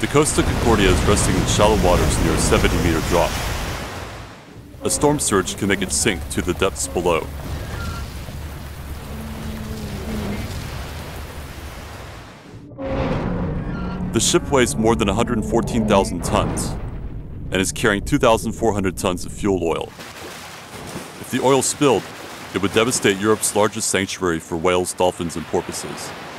The Costa Concordia is resting in shallow waters near a 70-meter drop. A storm surge can make it sink to the depths below. The ship weighs more than 114,000 tons and is carrying 2,400 tons of fuel oil. If the oil spilled, it would devastate Europe's largest sanctuary for whales, dolphins, and porpoises.